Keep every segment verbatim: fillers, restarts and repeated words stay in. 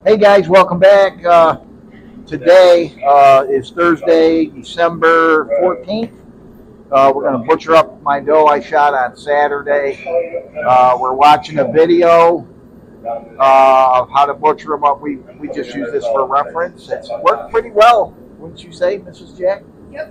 Hey guys, welcome back. Uh, today uh, is Thursday, December fourteenth. Uh, we're going to butcher up my doe I shot on Saturday. Uh, we're watching a video uh, of how to butcher them up. We, we just use this for reference. It's worked pretty well, wouldn't you say, Missus Jack? Yep.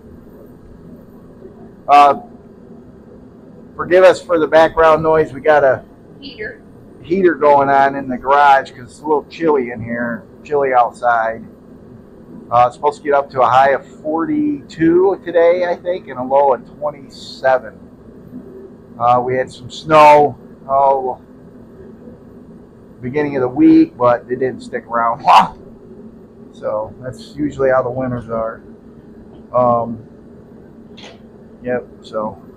Uh, forgive us for the background noise. We got a Heater. heater going on in the garage because it's a little chilly in here, chilly outside. Uh, it's supposed to get up to a high of forty-two today, I think, and a low of twenty-seven. Uh, we had some snow oh, beginning of the week, but it didn't stick around. So that's usually how the winters are. Um, yep, so